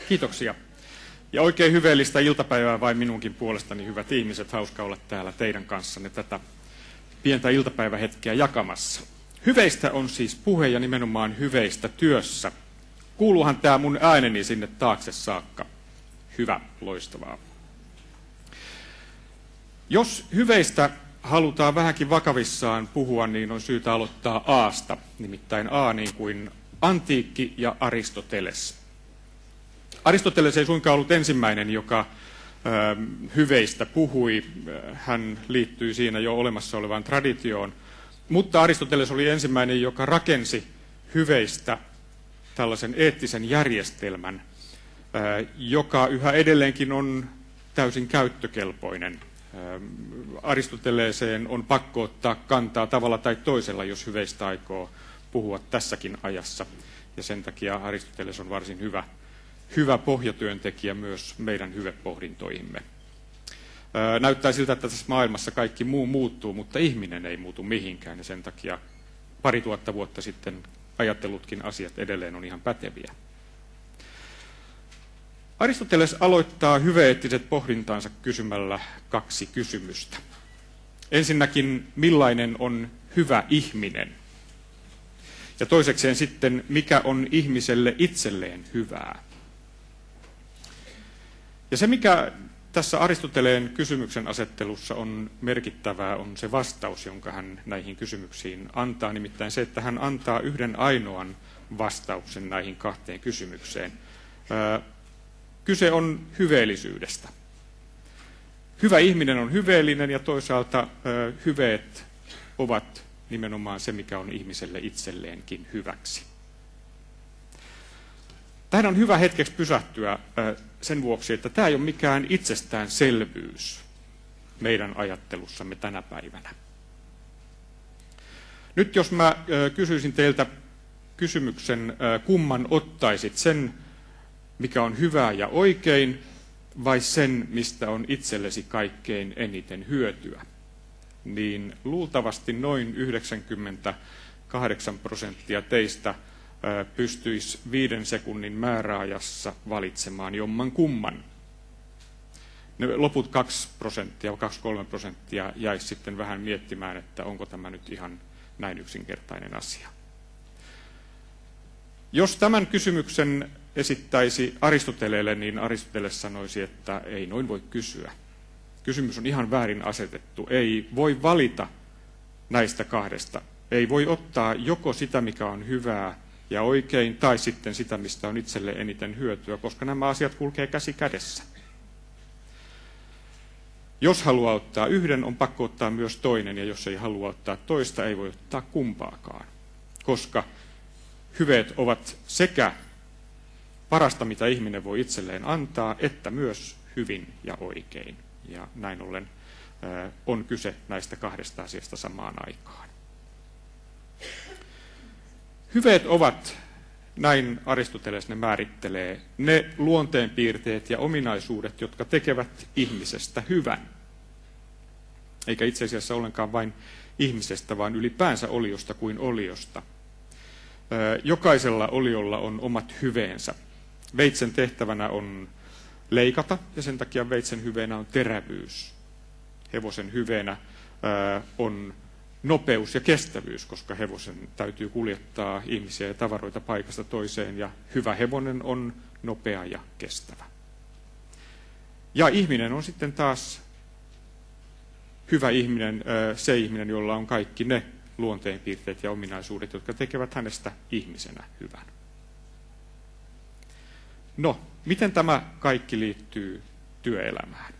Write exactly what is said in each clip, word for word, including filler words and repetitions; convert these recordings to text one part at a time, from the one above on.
Kiitoksia. Ja oikein hyveellistä iltapäivää vain minunkin puolestani, hyvät ihmiset. Hauska olla täällä teidän kanssanne tätä pientä iltapäivähetkeä jakamassa. Hyveistä on siis puhe ja nimenomaan hyveistä työssä. Kuuluuhan tämä mun ääneni sinne taakse saakka. Hyvä, loistavaa. Jos hyveistä halutaan vähänkin vakavissaan puhua, niin on syytä aloittaa Aasta, nimittäin A niin kuin antiikki ja Aristoteles. Aristoteles ei suinkaan ollut ensimmäinen, joka ö, hyveistä puhui. Hän liittyi siinä jo olemassa olevaan traditioon. Mutta Aristoteles oli ensimmäinen, joka rakensi hyveistä tällaisen eettisen järjestelmän, ö, joka yhä edelleenkin on täysin käyttökelpoinen. Ö, Aristoteleeseen on pakko ottaa kantaa tavalla tai toisella, jos hyveistä aikoo puhua tässäkin ajassa. Ja sen takia Aristoteles on varsin hyvä Hyvä pohjatyöntekijä myös meidän hyvepohdintoihimme. Näyttää siltä, että tässä maailmassa kaikki muu muuttuu, mutta ihminen ei muutu mihinkään, ja sen takia pari tuhatta vuotta sitten ajattelutkin asiat edelleen on ihan päteviä. Aristoteles aloittaa hyveeettiset pohdintaansa kysymällä kaksi kysymystä. Ensinnäkin, millainen on hyvä ihminen? Ja toisekseen sitten, mikä on ihmiselle itselleen hyvää? Ja se, mikä tässä Aristoteleen kysymyksen asettelussa on merkittävää, on se vastaus, jonka hän näihin kysymyksiin antaa. Nimittäin se, että hän antaa yhden ainoan vastauksen näihin kahteen kysymykseen. Kyse on hyveellisyydestä. Hyvä ihminen on hyveellinen ja toisaalta hyveet ovat nimenomaan se, mikä on ihmiselle itselleenkin hyväksi. Tähän on hyvä hetkeksi pysähtyä sen vuoksi, että tämä ei ole mikään itsestäänselvyys meidän ajattelussamme tänä päivänä. Nyt jos mä kysyisin teiltä kysymyksen, kumman ottaisit, sen mikä on hyvää ja oikein, vai sen, mistä on itsellesi kaikkein eniten hyötyä, niin luultavasti noin yhdeksänkymmentäkahdeksan prosenttia teistä pystyisi viiden sekunnin määräajassa valitsemaan jomman kumman. Ne loput kaksi prosenttia, kaksi kolme prosenttia jäisi sitten vähän miettimään, että onko tämä nyt ihan näin yksinkertainen asia. Jos tämän kysymyksen esittäisi Aristoteleelle, niin Aristoteles sanoisi, että ei noin voi kysyä. Kysymys on ihan väärin asetettu. Ei voi valita näistä kahdesta. Ei voi ottaa joko sitä, mikä on hyvää ja oikein, tai sitten sitä, mistä on itselle eniten hyötyä, koska nämä asiat kulkee käsi kädessä. Jos haluaa ottaa yhden, on pakko ottaa myös toinen, ja jos ei halua ottaa toista, ei voi ottaa kumpaakaan, koska hyveet ovat sekä parasta, mitä ihminen voi itselleen antaa, että myös hyvin ja oikein. Ja näin ollen on kyse näistä kahdesta asiasta samaan aikaan. Hyveet ovat, näin Aristoteles ne määrittelee, ne luonteenpiirteet ja ominaisuudet, jotka tekevät ihmisestä hyvän. Eikä itse asiassa ollenkaan vain ihmisestä, vaan ylipäänsä oliosta kuin oliosta. Jokaisella oliolla on omat hyveensä. Veitsen tehtävänä on leikata, ja sen takia veitsen hyveenä on terävyys. Hevosen hyveenä on nopeus ja kestävyys, koska hevosen täytyy kuljettaa ihmisiä ja tavaroita paikasta toiseen, ja hyvä hevonen on nopea ja kestävä. Ja ihminen on sitten taas hyvä ihminen, se ihminen, jolla on kaikki ne luonteenpiirteet ja ominaisuudet, jotka tekevät hänestä ihmisenä hyvän. No, miten tämä kaikki liittyy työelämään?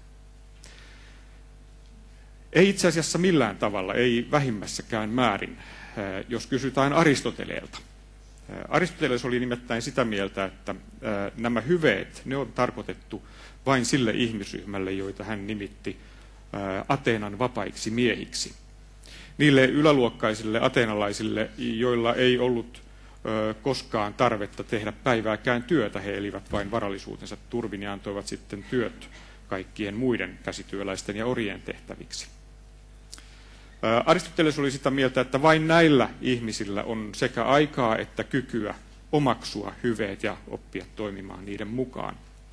Ei itse asiassa millään tavalla, ei vähimmässäkään määrin, jos kysytään Aristoteleelta. Aristoteles oli nimittäin sitä mieltä, että nämä hyveet, ne on tarkoitettu vain sille ihmisryhmälle, joita hän nimitti Ateenan vapaiksi miehiksi. Niille yläluokkaisille ateenalaisille, joilla ei ollut koskaan tarvetta tehdä päivääkään työtä, he elivät vain varallisuutensa turvin ja antoivat sitten työt kaikkien muiden käsityöläisten ja orjien tehtäviksi. Aristoteles oli sitä mieltä, että vain näillä ihmisillä on sekä aikaa että kykyä omaksua hyveet ja oppia toimimaan niiden mukaan.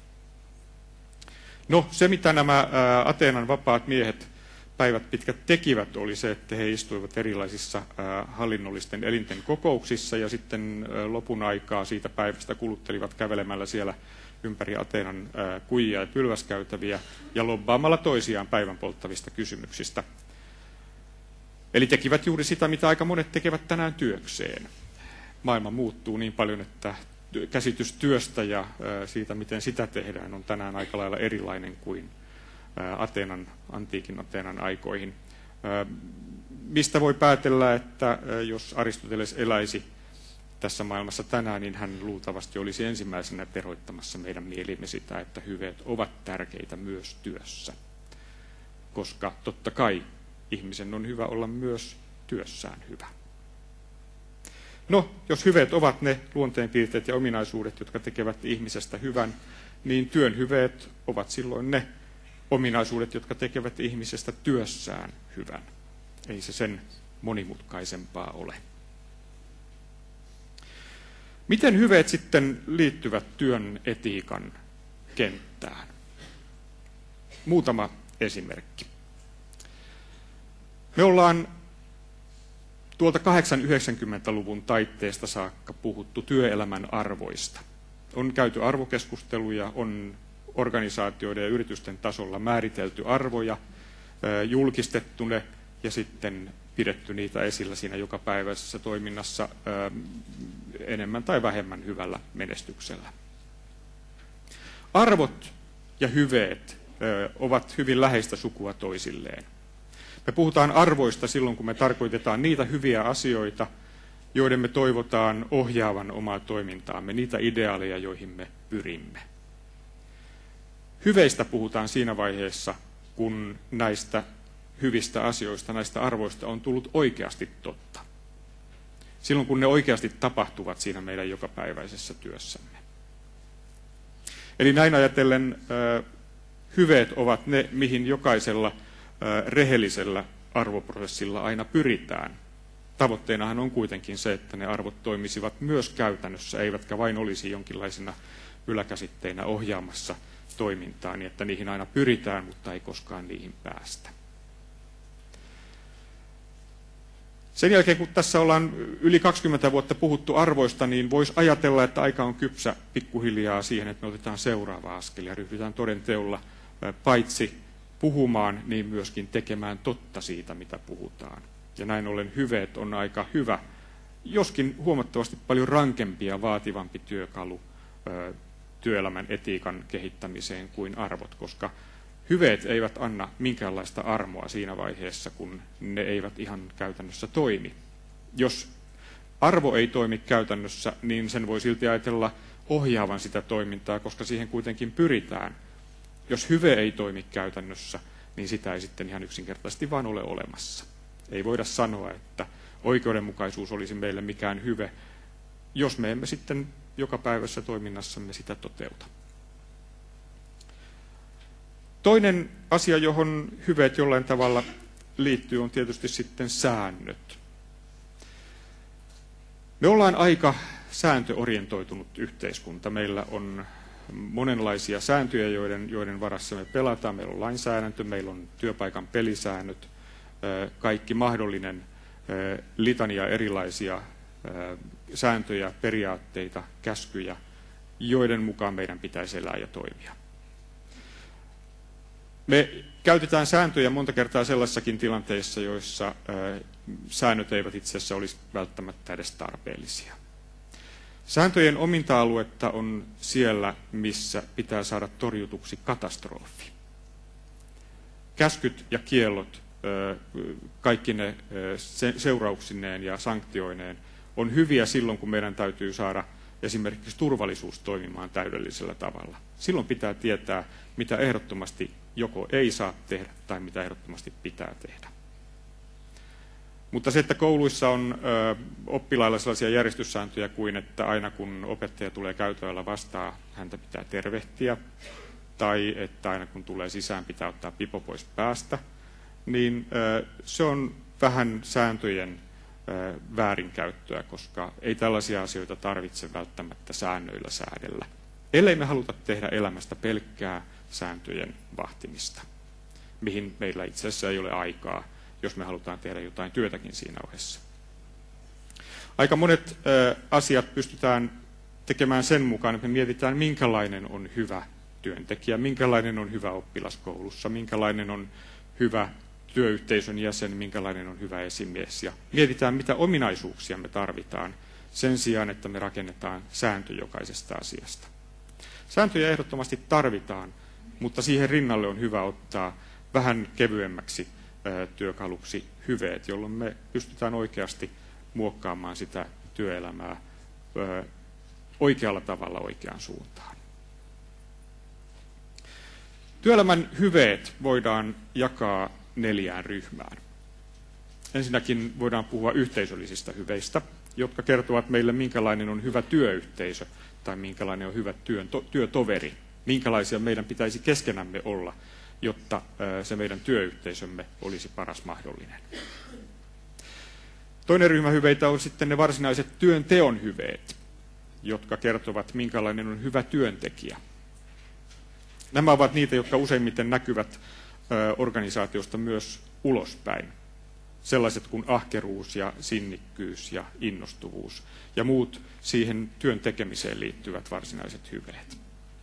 No, se mitä nämä Ateenan vapaat miehet päivät pitkät tekivät, oli se, että he istuivat erilaisissa hallinnollisten elinten kokouksissa ja sitten lopun aikaa siitä päivästä kuluttelivat kävelemällä siellä ympäri Ateenan kujia ja pylväskäytäviä ja lobbaamalla toisiaan päivän polttavista kysymyksistä. Eli tekivät juuri sitä, mitä aika monet tekevät tänään työkseen. Maailma muuttuu niin paljon, että käsitys työstä ja siitä, miten sitä tehdään, on tänään aika lailla erilainen kuin Ateenan, antiikin Ateenan aikoihin. Mistä voi päätellä, että jos Aristoteles eläisi tässä maailmassa tänään, niin hän luultavasti olisi ensimmäisenä teroittamassa meidän mielimme sitä, että hyveet ovat tärkeitä myös työssä. Koska totta kai ihmisen on hyvä olla myös työssään hyvä. No, jos hyveet ovat ne luonteenpiirteet ja ominaisuudet, jotka tekevät ihmisestä hyvän, niin työn hyveet ovat silloin ne ominaisuudet, jotka tekevät ihmisestä työssään hyvän. Ei se sen monimutkaisempaa ole. Miten hyveet sitten liittyvät työn etiikan kenttään? Muutama esimerkki. Me ollaan tuolta kahdeksankymmentä-yhdeksänkymmentäluvun taitteesta saakka puhuttu työelämän arvoista. On käyty arvokeskusteluja, on organisaatioiden ja yritysten tasolla määritelty arvoja, julkistettu ne ja sitten pidetty niitä esillä siinä jokapäiväisessä toiminnassa enemmän tai vähemmän hyvällä menestyksellä. Arvot ja hyveet ovat hyvin läheistä sukua toisilleen. Me puhutaan arvoista silloin, kun me tarkoitetaan niitä hyviä asioita, joiden me toivotaan ohjaavan omaa toimintaamme, niitä ideaaleja, joihin me pyrimme. Hyveistä puhutaan siinä vaiheessa, kun näistä hyvistä asioista, näistä arvoista on tullut oikeasti totta. Silloin, kun ne oikeasti tapahtuvat siinä meidän jokapäiväisessä työssämme. Eli näin ajatellen hyveet ovat ne, mihin jokaisella rehellisellä arvoprosessilla aina pyritään. Tavoitteenahan on kuitenkin se, että ne arvot toimisivat myös käytännössä, eivätkä vain olisi jonkinlaisina yläkäsitteinä ohjaamassa toimintaa, niin että niihin aina pyritään, mutta ei koskaan niihin päästä. Sen jälkeen, kun tässä ollaan yli kaksikymmentä vuotta puhuttu arvoista, niin voisi ajatella, että aika on kypsä pikkuhiljaa siihen, että me otetaan seuraava askel ja ryhdytään toden teolla paitsi puhumaan, niin myöskin tekemään totta siitä, mitä puhutaan. Ja näin ollen hyveet on aika hyvä, joskin huomattavasti paljon rankempi ja vaativampi työkalu työelämän etiikan kehittämiseen kuin arvot, koska hyveet eivät anna minkäänlaista armoa siinä vaiheessa, kun ne eivät ihan käytännössä toimi. Jos arvo ei toimi käytännössä, niin sen voi silti ajatella ohjaavan sitä toimintaa, koska siihen kuitenkin pyritään. Jos hyve ei toimi käytännössä, niin sitä ei sitten ihan yksinkertaisesti vaan ole olemassa. Ei voida sanoa, että oikeudenmukaisuus olisi meille mikään hyve, jos me emme sitten jokapäiväisessä toiminnassamme sitä toteuta. Toinen asia, johon hyveet jollain tavalla liittyy, on tietysti sitten säännöt. Me ollaan aika sääntöorientoitunut yhteiskunta. Meillä on monenlaisia sääntöjä, joiden, joiden varassa me pelataan. Meillä on lainsäädäntö, meillä on työpaikan pelisäännöt, kaikki mahdollinen litania erilaisia sääntöjä, periaatteita, käskyjä, joiden mukaan meidän pitäisi elää ja toimia. Me käytetään sääntöjä monta kertaa sellaisissakin tilanteissa, joissa säännöt eivät itse asiassa olisi välttämättä edes tarpeellisia. Sääntöjen ominta-aluetta on siellä, missä pitää saada torjutuksi katastrofi. Käskyt ja kiellot, kaikki ne seurauksineen ja sanktioineen, on hyviä silloin, kun meidän täytyy saada esimerkiksi turvallisuus toimimaan täydellisellä tavalla. Silloin pitää tietää, mitä ehdottomasti joko ei saa tehdä tai mitä ehdottomasti pitää tehdä. Mutta se, että kouluissa on ö, oppilailla sellaisia järjestyssääntöjä kuin, että aina kun opettaja tulee käytöllä vastaan, häntä pitää tervehtiä, tai että aina kun tulee sisään, pitää ottaa pipo pois päästä, niin ö, se on vähän sääntöjen väärinkäyttöä, koska ei tällaisia asioita tarvitse välttämättä säännöillä säädellä, ellei me haluta tehdä elämästä pelkkää sääntöjen vahtimista, mihin meillä itse asiassa ei ole aikaa, jos me halutaan tehdä jotain työtäkin siinä ohessa. Aika monet ö, asiat pystytään tekemään sen mukaan, että me mietitään, minkälainen on hyvä työntekijä, minkälainen on hyvä oppilas koulussa, minkälainen on hyvä työyhteisön jäsen, minkälainen on hyvä esimies. Ja mietitään, mitä ominaisuuksia me tarvitaan sen sijaan, että me rakennetaan sääntö jokaisesta asiasta. Sääntöjä ehdottomasti tarvitaan, mutta siihen rinnalle on hyvä ottaa vähän kevyemmäksi ö, työkaluksi hyveet, jolloin me pystytään oikeasti muokkaamaan sitä työelämää ö, oikealla tavalla oikeaan suuntaan. Työelämän hyveet voidaan jakaa neljään ryhmään. Ensinnäkin voidaan puhua yhteisöllisistä hyveistä, jotka kertovat meille, minkälainen on hyvä työyhteisö tai minkälainen on hyvä työn, to, työtoveri, minkälaisia meidän pitäisi keskenämme olla, jotta se meidän työyhteisömme olisi paras mahdollinen. Toinen ryhmä hyveitä on sitten ne varsinaiset työnteon hyveet, jotka kertovat, minkälainen on hyvä työntekijä. Nämä ovat niitä, jotka useimmiten näkyvät organisaatiosta myös ulospäin. Sellaiset kuin ahkeruus ja sinnikkyys ja innostuvuus ja muut siihen työn tekemiseen liittyvät varsinaiset hyveet.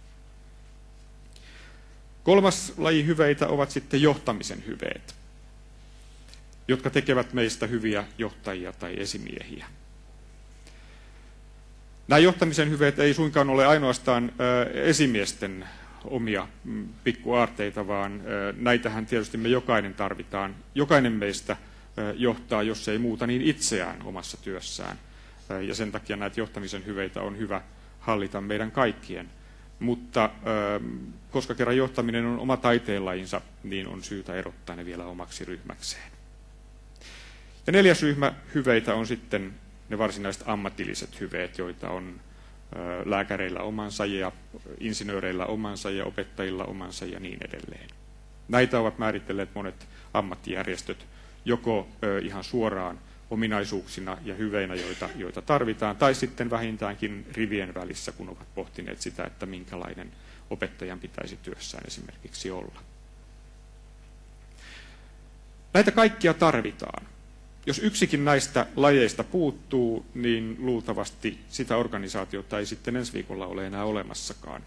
Kolmas laji hyveitä ovat sitten johtamisen hyveet, jotka tekevät meistä hyviä johtajia tai esimiehiä. Nämä johtamisen hyveet ei suinkaan ole ainoastaan esimiesten omia pikkuaarteita, vaan näitähän tietysti me jokainen tarvitaan. Jokainen meistä johtaa, jos ei muuta, niin itseään omassa työssään. Ja sen takia näitä johtamisen hyveitä on hyvä hallita meidän kaikkien. Mutta koska kerran johtaminen on oma taiteenlajinsa, niin on syytä erottaa ne vielä omaksi ryhmäkseen. Ja neljäs ryhmä hyveitä on sitten ne varsinaiset ammatilliset hyveet, joita on lääkäreillä omansa ja insinööreillä omansa ja opettajilla omansa ja niin edelleen. Näitä ovat määritelleet monet ammattijärjestöt joko ihan suoraan ominaisuuksina ja hyveinä, joita, joita tarvitaan, tai sitten vähintäänkin rivien välissä, kun ovat pohtineet sitä, että minkälainen opettajan pitäisi työssään esimerkiksi olla. Näitä kaikkia tarvitaan. Jos yksikin näistä lajeista puuttuu, niin luultavasti sitä organisaatiota ei sitten ensi viikolla ole enää olemassakaan.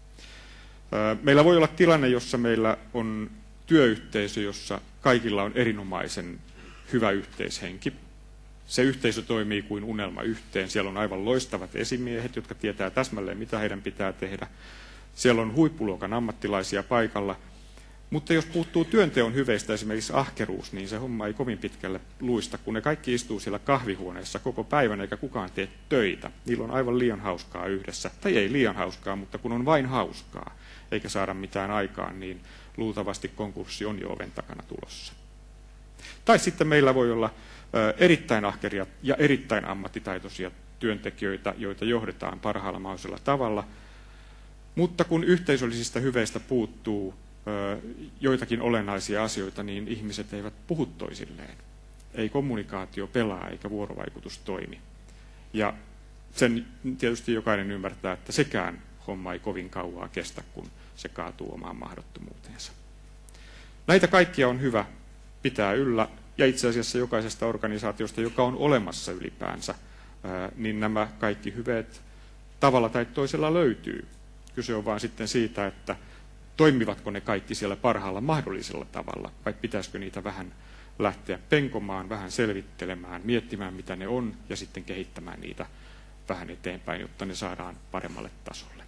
Meillä voi olla tilanne, jossa meillä on työyhteisö, jossa kaikilla on erinomaisen hyvä yhteishenki. Se yhteisö toimii kuin unelma yhteen. Siellä on aivan loistavat esimiehet, jotka tietää täsmälleen, mitä heidän pitää tehdä. Siellä on huippuluokan ammattilaisia paikalla. Mutta jos puuttuu työnteon hyveistä, esimerkiksi ahkeruus, niin se homma ei kovin pitkälle luista, kun ne kaikki istuu siellä kahvihuoneessa koko päivän eikä kukaan tee töitä. Niillä on aivan liian hauskaa yhdessä. Tai ei liian hauskaa, mutta kun on vain hauskaa eikä saada mitään aikaan, niin luultavasti konkurssi on jo oven takana tulossa. Tai sitten meillä voi olla erittäin ahkeria ja erittäin ammattitaitoisia työntekijöitä, joita johdetaan parhaalla mahdollisella tavalla, mutta kun yhteisöllisistä hyveistä puuttuu joitakin olennaisia asioita, niin ihmiset eivät puhu toisilleen. Ei kommunikaatio pelaa eikä vuorovaikutus toimi. Ja sen tietysti jokainen ymmärtää, että sekään homma ei kovin kauaa kestä, kun se kaatuu omaan mahdottomuuteensa. Näitä kaikkia on hyvä pitää yllä, ja itse asiassa jokaisesta organisaatiosta, joka on olemassa ylipäänsä, niin nämä kaikki hyveet tavalla tai toisella löytyy. Kyse on vaan sitten siitä, että toimivatko ne kaikki siellä parhaalla mahdollisella tavalla, vai pitäisikö niitä vähän lähteä penkomaan, vähän selvittelemään, miettimään mitä ne on, ja sitten kehittämään niitä vähän eteenpäin, jotta ne saadaan paremmalle tasolle.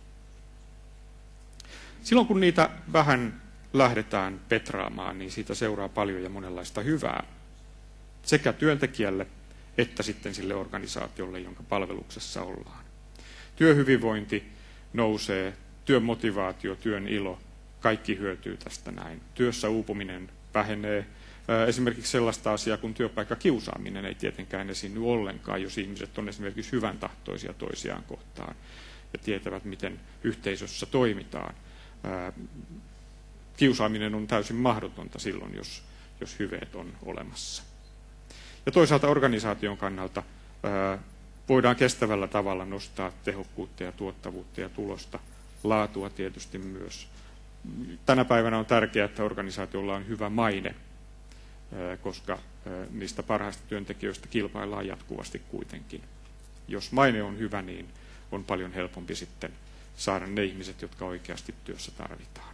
Silloin kun niitä vähän lähdetään petraamaan, niin siitä seuraa paljon ja monenlaista hyvää sekä työntekijälle että sitten sille organisaatiolle, jonka palveluksessa ollaan. Työhyvinvointi nousee, työn motivaatio, työn ilo, kaikki hyötyy tästä näin. Työssä uupuminen vähenee. Esimerkiksi sellaista asiaa kuin työpaikkakiusaaminen ei tietenkään esiinny ollenkaan, jos ihmiset on esimerkiksi hyvän tahtoisia toisiaan kohtaan ja tietävät, miten yhteisössä toimitaan. Kiusaaminen on täysin mahdotonta silloin, jos, jos hyveet on olemassa. Ja toisaalta organisaation kannalta ää, voidaan kestävällä tavalla nostaa tehokkuutta ja tuottavuutta ja tulosta, laatua tietysti myös. Tänä päivänä on tärkeää, että organisaatiolla on hyvä maine, koska niistä parhaista työntekijöistä kilpaillaan jatkuvasti kuitenkin. Jos maine on hyvä, niin on paljon helpompi sitten saada ne ihmiset, jotka oikeasti työssä tarvitaan.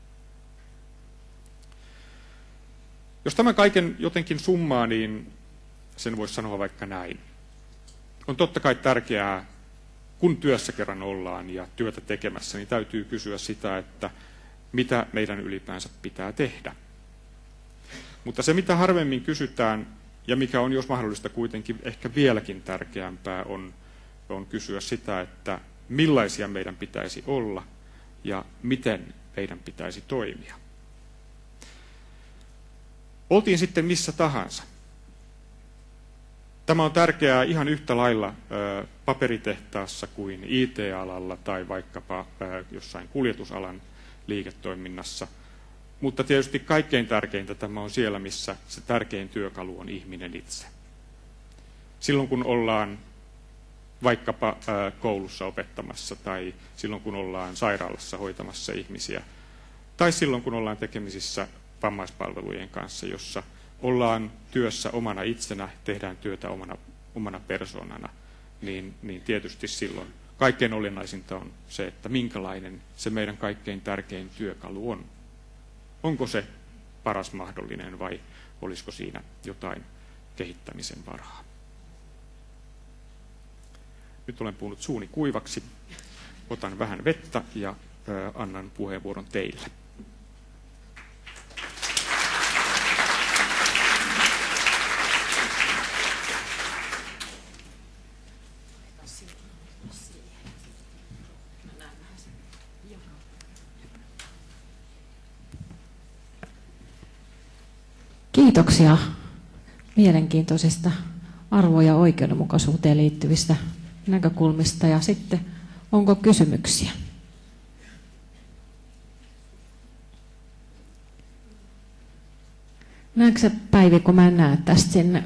Jos tämän kaiken jotenkin summaa, niin sen voisi sanoa vaikka näin. On totta kai tärkeää, kun työssä kerran ollaan ja työtä tekemässä, niin täytyy kysyä sitä, että mitä meidän ylipäänsä pitää tehdä. Mutta se, mitä harvemmin kysytään, ja mikä on jos mahdollista kuitenkin ehkä vieläkin tärkeämpää, on, on kysyä sitä, että millaisia meidän pitäisi olla ja miten meidän pitäisi toimia. Oltiin sitten missä tahansa. Tämä on tärkeää ihan yhtä lailla ö, paperitehtaassa kuin I T-alalla tai vaikkapa ö, jossain kuljetusalan liiketoiminnassa. Mutta tietysti kaikkein tärkeintä tämä on siellä, missä se tärkein työkalu on ihminen itse. Silloin kun ollaan vaikkapa ö, koulussa opettamassa tai silloin kun ollaan sairaalassa hoitamassa ihmisiä tai silloin kun ollaan tekemisissä vammaispalvelujen kanssa, jossa ollaan työssä omana itsenä, tehdään työtä omana, omana persoonana, niin, niin tietysti silloin kaikkein olennaisinta on se, että minkälainen se meidän kaikkein tärkein työkalu on. Onko se paras mahdollinen vai olisiko siinä jotain kehittämisen varaa? Nyt olen puhunut suuni kuivaksi. Otan vähän vettä ja ö, annan puheenvuoron teille. Kiitoksia mielenkiintoisista arvo- ja oikeudenmukaisuuteen liittyvistä näkökulmista. Ja sitten, onko kysymyksiä? Näetkö sä, Päivi, kun mä en näe tästä sinne?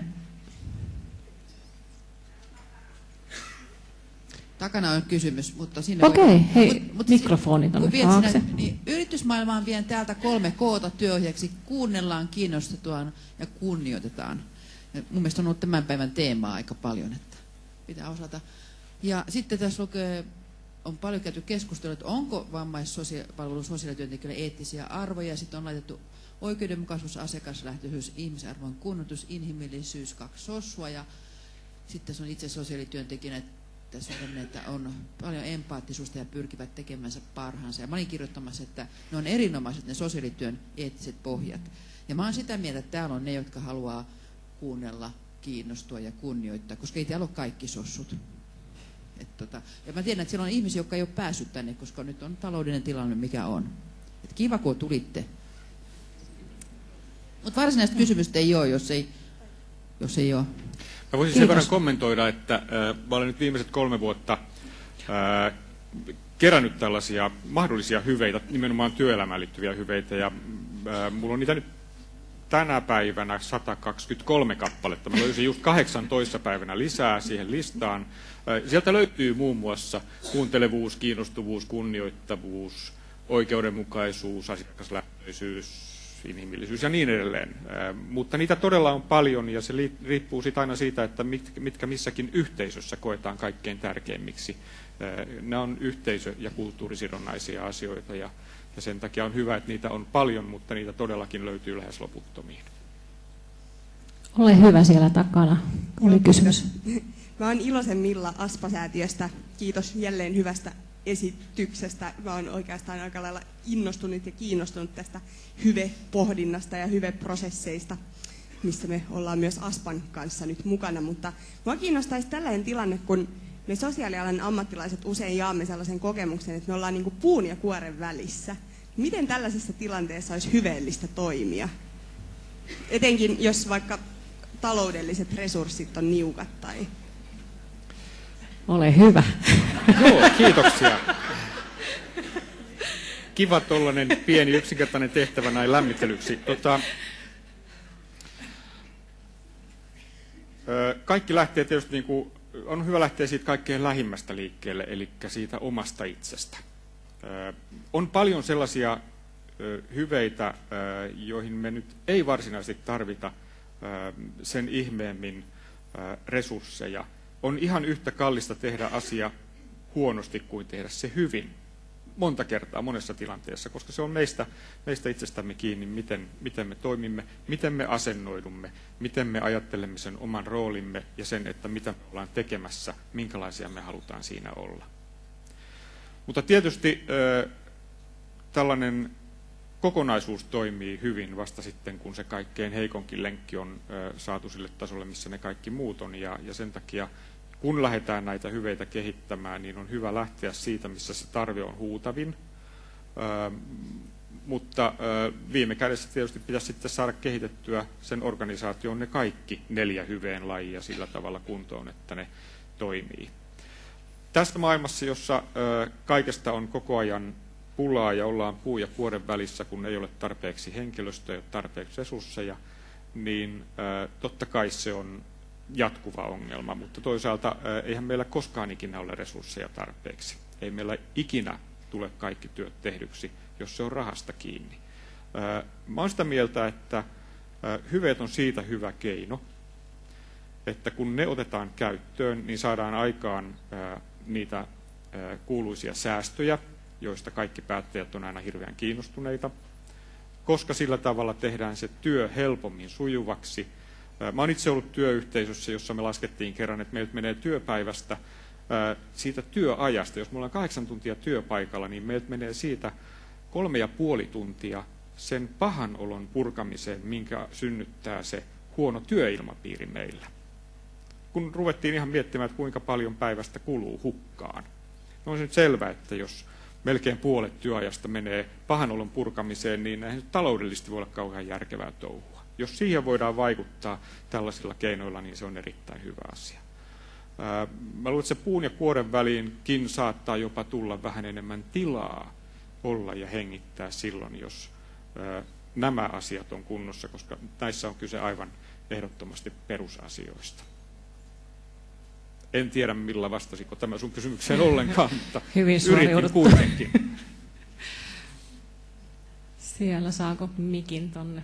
Takana on kysymys, mutta sinne Okei, voi... hei, mut, mut mikrofonit on taakse. Niin, yritysmaailmaan vien täältä kolme koota työohjeeksi. Kuunnellaan, kiinnostetaan ja kunnioitetaan. Ja mun mielestä on ollut tämän päivän teemaa aika paljon, että pitää osata. Ja sitten tässä lukee, on paljon käyty keskustelua, että onko vammaispalvelun sosiaalityöntekijöille eettisiä arvoja. Sitten on laitettu oikeudenmukaisuus, asiakaslähtöisyys, ihmisarvon kunnioitus, inhimillisyys, kaksi sossua. Ja sitten se on itse sosiaalityöntekijänä, tässä on, että on paljon empaattisuutta ja pyrkivät tekemänsä parhaansa. Ja mä olin kirjoittamassa, että ne on erinomaiset ne sosiaalityön eettiset pohjat. Ja mä oon sitä mieltä, että täällä on ne, jotka haluaa kuunnella, kiinnostua ja kunnioittaa, koska ei täällä ole kaikki sossut. Et tota, ja mä tiedän, että siellä on ihmisiä, jotka ei ole päässyt tänne, koska nyt on taloudellinen tilanne, mikä on. Et kiva, kun tulitte. Mutta varsinaista kysymystä ei ole, jos ei, jos ei ole. Mä voisin sen verran kommentoida, että äh, mä olen nyt viimeiset kolme vuotta äh, kerännyt tällaisia mahdollisia hyveitä, nimenomaan työelämään liittyviä hyveitä, ja äh, mulla on niitä nyt tänä päivänä sata kaksikymmentäkolme kappaletta. Mä löysin just kahdeksantoista päivänä lisää siihen listaan. Äh, sieltä löytyy muun muassa kuuntelevuus, kiinnostuvuus, kunnioittavuus, oikeudenmukaisuus, asiakaslähtöisyys, inhimillisyys ja niin edelleen. Mutta niitä todella on paljon ja se riippuu siitä aina siitä, että mitkä missäkin yhteisössä koetaan kaikkein tärkeimmiksi. Nämä on yhteisö- ja kulttuurisidonnaisia asioita ja, ja sen takia on hyvä, että niitä on paljon, mutta niitä todellakin löytyy lähes loputtomiin. Ole hyvä siellä takana. Oli kysymys. Mä oon Ilosen Milla Aspa-säätiöstä. Kiitos jälleen hyvästä esityksestä. Mä oon oikeastaan aika lailla innostunut ja kiinnostunut tästä hyvepohdinnasta ja hyveprosesseista, missä me ollaan myös Aspan kanssa nyt mukana. Mutta mua kiinnostaisi tällainen tilanne, kun me sosiaalialan ammattilaiset usein jaamme sellaisen kokemuksen, että me ollaan niin kuin puun ja kuoren välissä. Miten tällaisessa tilanteessa olisi hyveellistä toimia? Etenkin jos vaikka taloudelliset resurssit on niukat tai... Ole hyvä. Joo, kiitoksia. Kiva tollainen pieni yksinkertainen tehtävä näin lämmittelyksi. Tota, kaikki lähtee tietysti, niin kuin, on hyvä lähteä siitä kaikkein lähimmästä liikkeelle, eli siitä omasta itsestä. On paljon sellaisia hyveitä, joihin me nyt ei varsinaisesti tarvita sen ihmeemmin resursseja. On ihan yhtä kallista tehdä asia huonosti kuin tehdä se hyvin. Monta kertaa, monessa tilanteessa, koska se on meistä, meistä itsestämme kiinni, miten, miten me toimimme, miten me asennoidumme, miten me ajattelemme sen oman roolimme ja sen, että mitä me ollaan tekemässä, minkälaisia me halutaan siinä olla. Mutta tietysti äh, tällainen kokonaisuus toimii hyvin vasta sitten, kun se kaikkein heikonkin lenkki on äh, saatu sille tasolle, missä ne kaikki muut on, ja, ja sen takia kun lähdetään näitä hyveitä kehittämään, niin on hyvä lähteä siitä, missä se tarve on huutavin. Ö, mutta ö, viime kädessä tietysti pitäisi sitten saada kehitettyä sen organisaation ne kaikki neljä hyveen lajia sillä tavalla kuntoon, että ne toimii. Tästä maailmassa, jossa ö, kaikesta on koko ajan pulaa ja ollaan puu ja kuoren välissä, kun ei ole tarpeeksi henkilöstöä, ei ole tarpeeksi resursseja, niin ö, totta kai se on jatkuva ongelma, mutta toisaalta eihän meillä koskaan ikinä ole resursseja tarpeeksi. Ei meillä ikinä tule kaikki työt tehdyksi, jos se on rahasta kiinni. Mä olen sitä mieltä, että hyveet on siitä hyvä keino, että kun ne otetaan käyttöön, niin saadaan aikaan niitä kuuluisia säästöjä, joista kaikki päättäjät on aina hirveän kiinnostuneita, koska sillä tavalla tehdään se työ helpommin sujuvaksi. Mä olen itse ollut työyhteisössä, jossa me laskettiin kerran, että meiltä menee työpäivästä siitä työajasta. Jos me ollaan kahdeksan tuntia työpaikalla, niin meiltä menee siitä kolme ja puoli tuntia sen pahan olon purkamiseen, minkä synnyttää se huono työilmapiiri meillä. Kun ruvettiin ihan miettimään, että kuinka paljon päivästä kuluu hukkaan. No on se nyt selvä, että jos melkein puolet työajasta menee pahan olon purkamiseen, niin eihän nyt taloudellisesti voi olla kauhean järkevää touhua. Jos siihen voidaan vaikuttaa tällaisilla keinoilla, niin se on erittäin hyvä asia. Mä luulen, että se puun ja kuoren väliinkin saattaa jopa tulla vähän enemmän tilaa olla ja hengittää silloin, jos nämä asiat on kunnossa, koska näissä on kyse aivan ehdottomasti perusasioista. En tiedä, millä vastasiko tämä sun kysymykseen ollenkaan, mutta yritin kuitenkin. Siellä saako mikin tonne?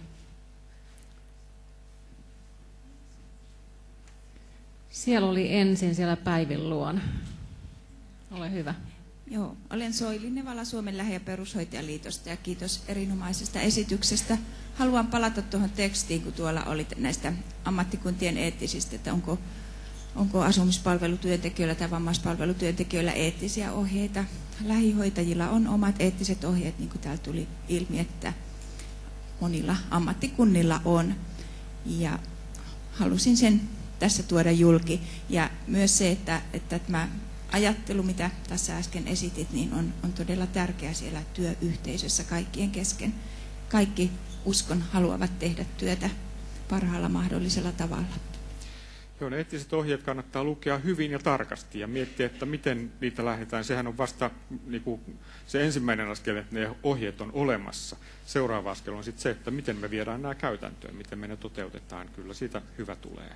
Siellä oli ensin siellä Päivin luona. Ole hyvä. Joo, olen Soili Nevala Suomen lähi- ja perushoitajaliitosta ja kiitos erinomaisesta esityksestä. Haluan palata tuohon tekstiin, kun tuolla oli näistä ammattikuntien eettisistä, että onko, onko asumispalvelutyöntekijöillä tai vammaispalvelutyöntekijöillä eettisiä ohjeita. Lähihoitajilla on omat eettiset ohjeet, niin kuin täällä tuli ilmi, että monilla ammattikunnilla on. Ja halusin sen tässä tuoda julki. Ja myös se, että, että tämä ajattelu, mitä tässä äsken esitit, niin on, on todella tärkeä siellä työyhteisössä kaikkien kesken. Kaikki uskon haluavat tehdä työtä parhaalla mahdollisella tavalla. Joo, ne eettiset ohjeet kannattaa lukea hyvin ja tarkasti ja miettiä, että miten niitä lähdetään. Sehän on vasta niin kuin se ensimmäinen askel, että ne ohjeet on olemassa. Seuraava askel on sitten se, että miten me viedään nämä käytäntöön, miten me ne toteutetaan. Kyllä siitä hyvä tulee.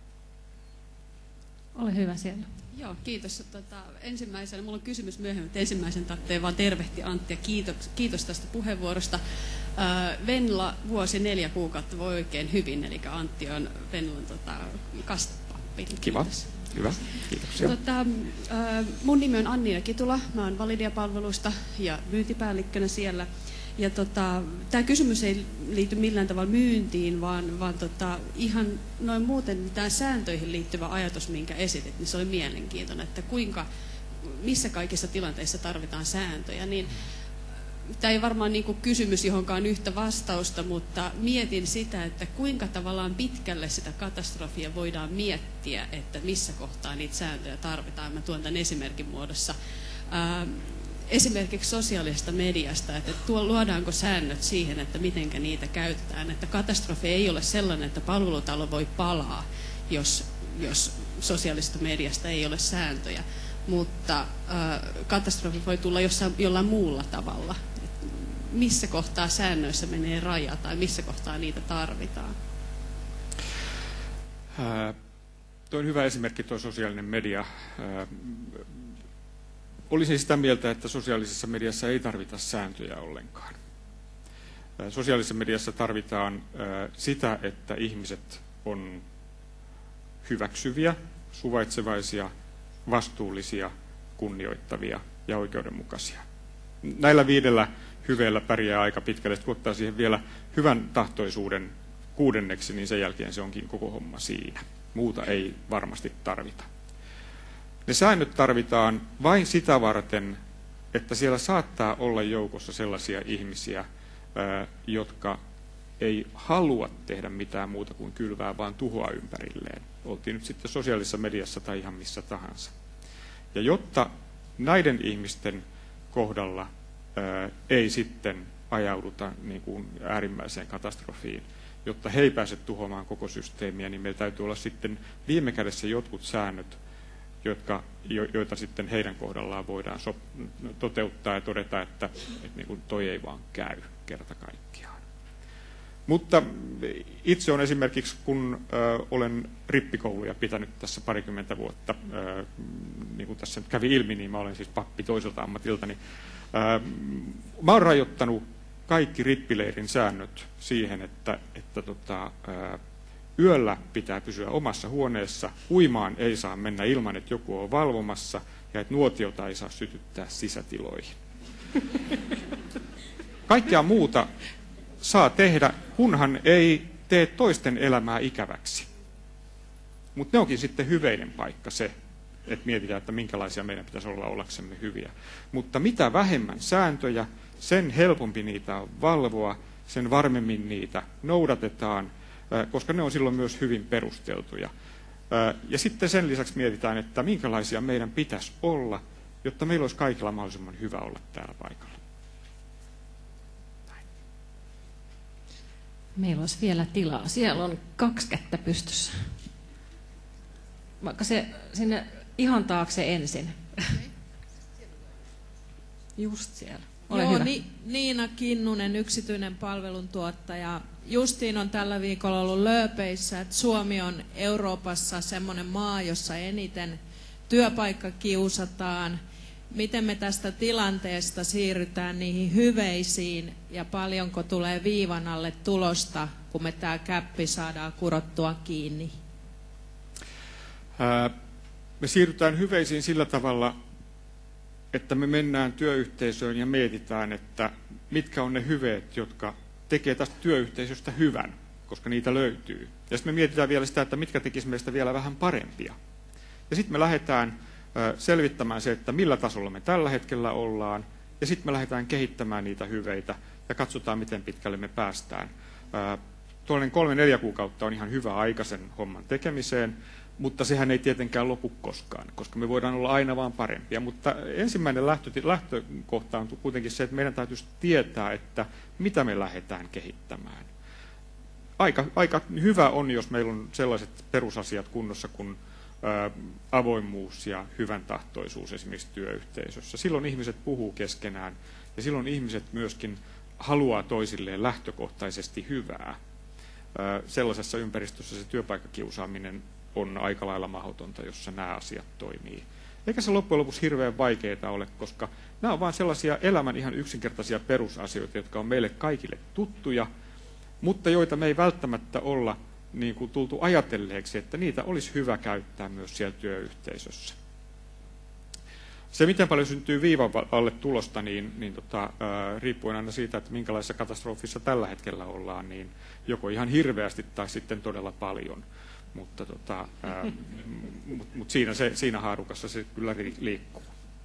Ole hyvä siellä. Joo, kiitos. Tota, ensimmäisenä, minulla on kysymys myöhemmin, että ensimmäisen tarvitsee vaan tervehti Antti ja kiitos, kiitos tästä puheenvuorosta. Äh, Venla vuosi neljä kuukautta voi oikein hyvin, eli Antti on Venlan tota, kastapappi. Kiva, hyvä, kiitoksia. Tota, äh, mun nimi on Anniina Kitula, mä oon Validia-palvelusta ja myyntipäällikkönä siellä. Ja tota, tämä kysymys ei liity millään tavalla myyntiin, vaan, vaan tota, ihan noin muuten tämä sääntöihin liittyvä ajatus, minkä esitit, niin se oli mielenkiintoinen, että kuinka, missä kaikissa tilanteissa tarvitaan sääntöjä. Niin, tämä ei varmaan niin kuin kysymys johonkaan yhtä vastausta, mutta mietin sitä, että kuinka tavallaan pitkälle sitä katastrofia voidaan miettiä, että missä kohtaa niitä sääntöjä tarvitaan. Mä tuon tämän esimerkin muodossa. Ää, Esimerkiksi sosiaalisesta mediasta, että tuo, luodaanko säännöt siihen, että miten niitä käytetään. Että katastrofi ei ole sellainen, että palvelutalo voi palaa, jos, jos sosiaalisesta mediasta ei ole sääntöjä. Mutta äh, katastrofi voi tulla jossain, jollain muulla tavalla. Et missä kohtaa säännöissä menee raja tai missä kohtaa niitä tarvitaan? Ää, Tuo on hyvä esimerkki, tuo sosiaalinen media. Olisin sitä mieltä, että sosiaalisessa mediassa ei tarvita sääntöjä ollenkaan. Sosiaalisessa mediassa tarvitaan sitä, että ihmiset on hyväksyviä, suvaitsevaisia, vastuullisia, kunnioittavia ja oikeudenmukaisia. Näillä viidellä hyveellä pärjää aika pitkälle. Kun ottaa siihen vielä hyvän tahtoisuuden kuudenneksi, niin sen jälkeen se onkin koko homma siinä. Muuta ei varmasti tarvita. Ne säännöt tarvitaan vain sitä varten, että siellä saattaa olla joukossa sellaisia ihmisiä, jotka ei halua tehdä mitään muuta kuin kylvää, vaan tuhoa ympärilleen. Oltiin nyt sitten sosiaalisessa mediassa tai ihan missä tahansa. Ja jotta näiden ihmisten kohdalla ää, ei sitten ajauduta niin kuin äärimmäiseen katastrofiin, jotta he ei pääse tuhoamaan koko systeemiä, niin meillä täytyy olla sitten viime kädessä jotkut säännöt, jotka, jo, joita sitten heidän kohdallaan voidaan so, toteuttaa ja todeta, että, että niin kuin toi ei vaan käy kerta kaikkiaan. Mutta itse on esimerkiksi, kun ö, olen rippikouluja pitänyt tässä parikymmentä vuotta, ö, niin kuin tässä nyt kävi ilmi, niin mä olen siis pappi toiselta ammatiltani. Ö, mä olen rajoittanut kaikki rippileirin säännöt siihen, että, että tota, ö, yöllä pitää pysyä omassa huoneessa, uimaan ei saa mennä ilman, että joku on valvomassa, ja että nuotiota ei saa sytyttää sisätiloihin. Kaikkea muuta saa tehdä, kunhan ei tee toisten elämää ikäväksi. Mutta ne onkin sitten hyveinen paikka se, että mietitään, että minkälaisia meidän pitäisi olla ollaksemme hyviä. Mutta mitä vähemmän sääntöjä, sen helpompi niitä on valvoa, sen varmemmin niitä noudatetaan, koska ne on silloin myös hyvin perusteltuja. Ja sitten sen lisäksi mietitään, että minkälaisia meidän pitäisi olla, jotta meillä olisi kaikilla mahdollisimman hyvä olla täällä paikalla. Näin. Meillä olisi vielä tilaa. Siellä on kaksi kättä pystyssä. Vaikka se sinne ihan taakse ensin. Just siellä. Ole Joo, hyvä. Ni, Niina Kinnunen, yksityinen palveluntuottaja. Justiin on tällä viikolla ollut lööpeissä, että Suomi on Euroopassa semmoinen maa, jossa eniten työpaikka kiusataan. Miten me tästä tilanteesta siirrytään niihin hyveisiin ja paljonko tulee viivan alle tulosta, kun me tämä käppi saadaan kurottua kiinni? Ää, me siirrytään hyveisiin sillä tavalla, että me mennään työyhteisöön ja mietitään, että mitkä on ne hyveet, jotka tekee tästä työyhteisöstä hyvän, koska niitä löytyy. Ja sitten me mietitään vielä sitä, että mitkä tekisi meistä vielä vähän parempia. Ja sitten me lähdetään selvittämään se, että millä tasolla me tällä hetkellä ollaan, ja sitten me lähdetään kehittämään niitä hyveitä ja katsotaan, miten pitkälle me päästään. Tuollainen kolme neljä kuukautta on ihan hyvä aika sen homman tekemiseen, mutta sehän ei tietenkään lopu koskaan, koska me voidaan olla aina vaan parempia. Mutta ensimmäinen lähtökohta on kuitenkin se, että meidän täytyisi tietää, että mitä me lähdetään kehittämään. Aika, aika hyvä on, jos meillä on sellaiset perusasiat kunnossa kuin ä, avoimuus ja hyvän tahtoisuus esimerkiksi työyhteisössä. Silloin ihmiset puhuu keskenään ja silloin ihmiset myöskin haluaa toisilleen lähtökohtaisesti hyvää. Ä, sellaisessa ympäristössä se työpaikkakiusaaminen on aika lailla mahdotonta, jossa nämä asiat toimii. Eikä se loppujen lopuksi hirveän vaikeaa ole, koska nämä on vain sellaisia elämän ihan yksinkertaisia perusasioita, jotka on meille kaikille tuttuja, mutta joita me ei välttämättä olla niin kuin tultu ajatelleeksi, että niitä olisi hyvä käyttää myös siellä työyhteisössä. Se, miten paljon syntyy viivan alle tulosta, niin, niin tota, ää, riippuen aina siitä, että minkälaisessa katastrofissa tällä hetkellä ollaan, niin joko ihan hirveästi tai sitten todella paljon. Mutta tota, ää, mut, mut siinä, se, siinä haarukassa se kyllä liikkuu.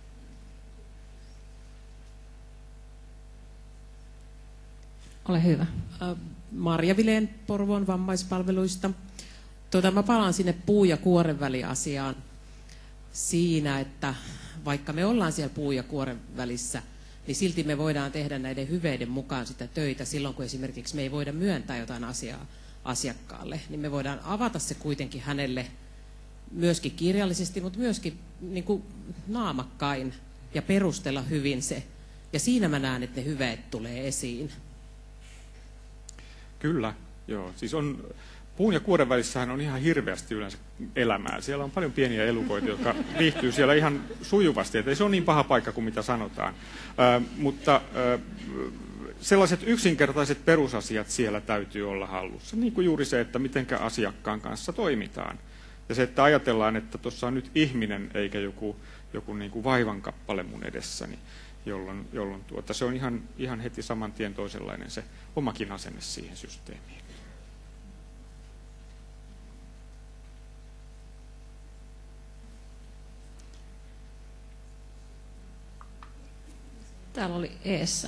Ole hyvä. Marja Vilén Porvoon vammaispalveluista. Tuota, mä palaan sinne puu- ja kuoren väliasiaan siinä, että vaikka me ollaan siellä puu- ja kuoren välissä, niin silti me voidaan tehdä näiden hyveiden mukaan sitä töitä silloin, kun esimerkiksi me ei voida myöntää jotain asiaa asiakkaalle, niin me voidaan avata se kuitenkin hänelle myöskin kirjallisesti, mutta myöskin niin kuin naamakkain ja perustella hyvin se. Ja siinä mä näen, että ne hyveet tulee esiin. Kyllä, joo. Siis on puun ja kuoren välissähän on ihan hirveästi yleensä elämää. Siellä on paljon pieniä elukoita, jotka viihtyy siellä ihan sujuvasti. Et ei se ole niin paha paikka kuin mitä sanotaan. Ää, mutta ää, sellaiset yksinkertaiset perusasiat siellä täytyy olla hallussa. Niin kuin juuri se, että mitenkä asiakkaan kanssa toimitaan. Ja se, että ajatellaan, että tuossa on nyt ihminen eikä joku, joku niin kuin vaivankappale mun edessäni, jolloin, jolloin tuota, se on ihan, ihan heti saman tien toisenlainen se omakin asenne siihen systeemiin. Täällä oli eessä.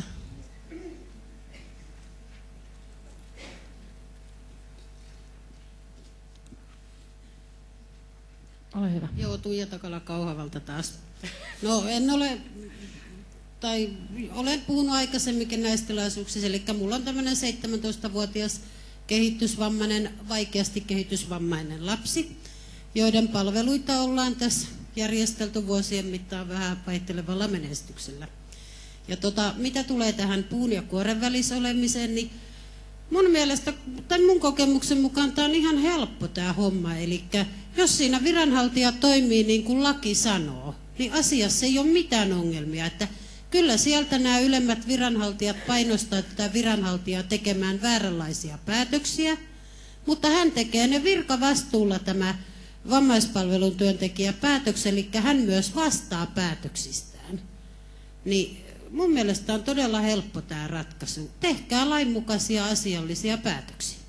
Ole hyvä. Joo, Tuija Takala Kauhavalta taas. No en ole, tai olen puhunut aikaisemminkin näistä tilaisuuksissa, eli mulla on tämmöinen seitsemäntoistavuotias kehitysvammainen, vaikeasti kehitysvammainen lapsi, joiden palveluita ollaan tässä järjestelty vuosien mittaan vähän vaihtelevalla menestyksellä. Ja tota, mitä tulee tähän puun ja kuoren välissä olemiseen, niin mun mielestä, tai mun kokemuksen mukaan tämä on ihan helppo tämä homma. Eli jos siinä viranhaltija toimii niin kuin laki sanoo, niin asiassa ei ole mitään ongelmia. Että kyllä sieltä nämä ylemmät viranhaltijat painostaa tätä viranhaltijaa tekemään vääränlaisia päätöksiä, mutta hän tekee ne virkavastuulla tämä vammaispalvelun työntekijä päätöksen, eli hän myös vastaa päätöksistään. Niin mun mielestä on todella helppo tämä ratkaisu. Tehkää lainmukaisia asiallisia päätöksiä.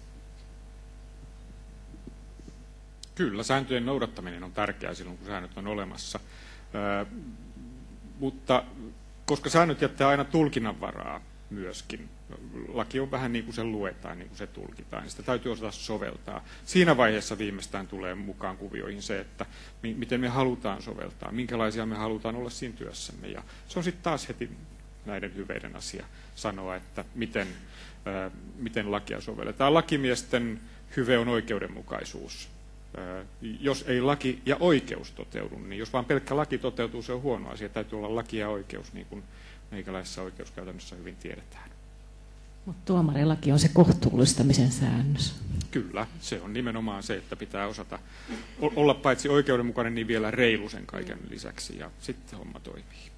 Kyllä, sääntöjen noudattaminen on tärkeää silloin, kun säännöt on olemassa. Ö, mutta koska säännöt jättää aina tulkinnanvaraa myöskin, laki on vähän niin kuin se luetaan, niin kuin se tulkitaan, niin sitä täytyy osata soveltaa. Siinä vaiheessa viimeistään tulee mukaan kuvioihin se, että mi- miten me halutaan soveltaa, minkälaisia me halutaan olla siinä työssämme. Ja se on sitten taas heti näiden hyveiden asia sanoa, että miten, ää, miten lakia sovelletaan. Lakimiesten hyve on oikeudenmukaisuus. Ää, jos ei laki ja oikeus toteudu, niin jos vaan pelkkä laki toteutuu, se on huono asia. Täytyy olla laki ja oikeus, niin kuin meikäläisessä oikeuskäytännössä hyvin tiedetään. Mutta tuomarilaki on se kohtuullistamisen säännös. Kyllä, se on nimenomaan se, että pitää osata olla paitsi oikeudenmukainen, niin vielä reilu sen kaiken lisäksi, ja sitten homma toimii.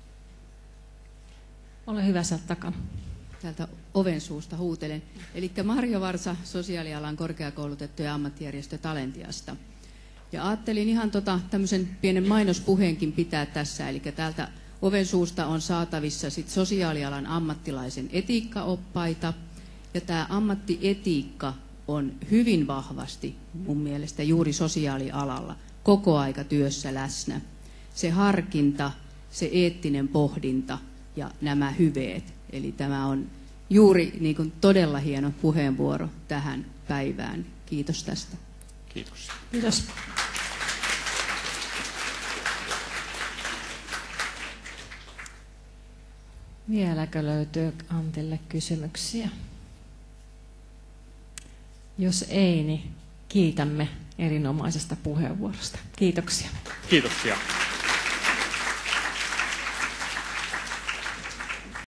Ole hyvä sieltä takana. Täältä oven suusta huutelen. Eli Marjo Varsa, sosiaalialan korkeakoulutettu ja ammattijärjestö Talentiasta. Ja ajattelin ihan tota, tämmöisen pienen mainospuheenkin pitää tässä, eli täältä oven suusta on saatavissa sit sosiaalialan ammattilaisen etiikkaoppaita, ja tämä ammattietiikka on hyvin vahvasti mun mielestä juuri sosiaalialalla koko aika työssä läsnä. Se harkinta, se eettinen pohdinta ja nämä hyveet. Eli tämä on juuri niin kuin todella hieno puheenvuoro tähän päivään. Kiitos tästä. Kiitos. Kiitos. Vieläkö löytyy Antille kysymyksiä? Jos ei, niin kiitämme erinomaisesta puheenvuorosta. Kiitoksia. Kiitoksia.